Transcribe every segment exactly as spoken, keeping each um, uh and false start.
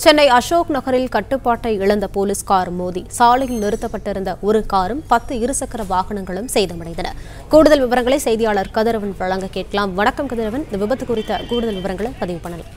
சென்னை அசோக் நகரில் கட்டுப்பாட்டை இழந்த போலீஸ் கார் மோதி சாலையில் நிறுத்தப்பட்டிருந்த ஒரு காரும் பத்து இருசக்கர வாகனங்களும் சேதமடைந்தன. கூடுதல் விவரங்களை செய்தியாளர் கதிரவன் வழங்க கேட்கலாம். வணக்கம் கதிரவன், இந்த விபத்து குறித்த கூடுதல் விவரங்களை பதிவு பண்ணலாம்.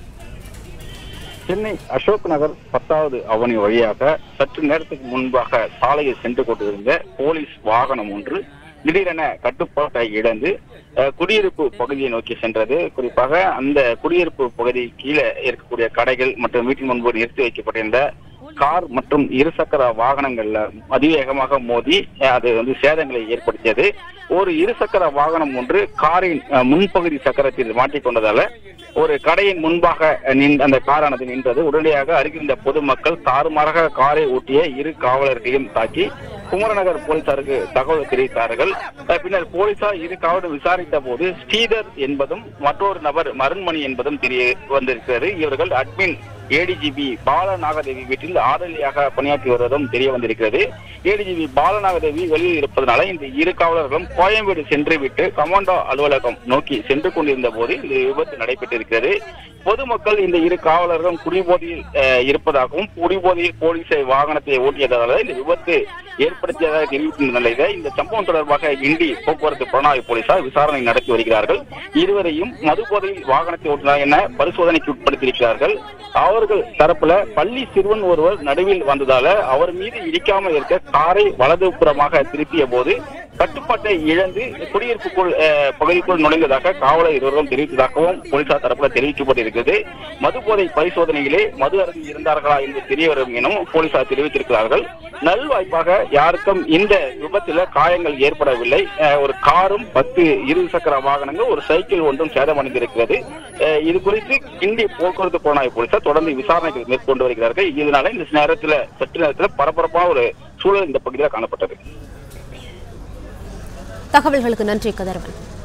சென்னை அசோக் நகர் பத்தாவது அவனி வழியாக சற்று நேரத்துக்கு முன்பாக சாலையில் சென்று கொண்டிருந்த போலீஸ் வாகனம் ஒன்று திடீரென கட்டுப்பாட்டை இழந்து குடியிருப்பு பகுதியை நோக்கி சென்றது. குறிப்பாக அந்த குடியிருப்பு பகுதி கீழே இருக்கக்கூடிய கடைகள் மற்றும் வீட்டின் முன்பு நிறுத்தி வைக்கப்பட்டிருந்த கார் மற்றும் இருசக்கர வாகனங்கள்ல அதிவேகமாக மோதி அது வந்து சேதங்களை ஏற்படுத்தியது. ஒரு இருசக்கர வாகனம் ஒன்று காரின் முன்பகுதி சக்கரத்தில் மாட்டிக்கொண்டதால ஒரு கடையின் முன்பாக அந்த காரானது நின்றது. உடனடியாக அருகிருந்த பொதுமக்கள் தாறுமாறாக காரை ஓட்டிய இரு காவலர்களையும் தாக்கி குமரநகர் போலீசாருக்கு தகவல் தெரிவித்தார்கள். பின்னர் போலீசார் இரு காவலரும் விசாரித்த போது ஸ்ரீதர் என்பதும் மற்றொரு நபர் மருண்மணி என்பதும் தெரிய வந்திருக்கிறது. இவர்கள் அட்மின் ஏடிஜிபி பாலநாகதேவி வீட்டில் ஆதரலியாக பணியாற்றி வருவதும் தெரிய வந்திருக்கிறது. ஏடிஜிபி பாலநாகதேவி வெளியில் இருப்பதனால இந்த இரு காவலர்களும் கோயம்பேடு சென்று விட்டு கமாண்டோ அலுவலகம் நோக்கி சென்று கொண்டிருந்த போது இந்த விபத்து நடைபெற்றிருக்கிறது. பொதுமக்கள் இந்த இரு காவலர்களும் குடிபோதையில் இருப்பதாகவும் குடிபோதையில் போலீஸை வாகனத்தை ஓட்டியதால இந்த விபத்து ஏற்படுத்தியதாக தெரிவிக்கின்ற நிலையில் இந்த சம்பவம் தொடர்பாக கிண்டி போக்குவரத்து புலனாய்வு போலீசார் விசாரணை நடத்தி வருகிறார்கள். இருவரையும் மது போதையில் வாகனத்தை ஓட்டினார் என பரிசோதனைக்கு உட்படுத்தியிருக்கிறார்கள். அவர்கள் தரப்புல பள்ளி சிறுவன் ஒருவர் நடுவில் வந்ததால அவர் மீது இடிக்காமல் இருக்க காரை வலதுபுறமாக திருப்பிய போது கட்டுப்பாட்டை இழந்து குடியிருப்புக்குள் பகுதிக்குள் நுழைந்ததாக காவலர் இருவரும் தெரிவித்ததாகவும் போலீசார் தரப்புல தெரிவிக்கப்பட்டிருக்கிறது. மது போதை பரிசோதனையிலே மது அருந்தி இருந்தார்களா என்று தெரிய வரும் எனவும் போலீசார் தெரிவித்திருக்கிறார்கள். நல்வாய்ப்பாக யாருக்கும் இந்த விபத்துல காயங்கள் ஏற்படவில்லை. ஒரு காரும் பத்து இரு சக்கர வாகனங்கள் ஒரு சைக்கிள் ஒன்றும் சேதமடைந்திருக்கிறது. இது குறித்து கிண்டி போக்குவரத்து புலனாய்வு போலீசார் தொடர்ந்து விசாரணைகள் மேற்கொண்டு வருகிறார்கள். இதனால இந்த நேரத்துல சற்று நேரத்துல பரபரப்பான ஒரு சூழல் இந்த பகுதியில் காணப்பட்டது. தகவல்களுக்கு நன்றி கதிரவன்.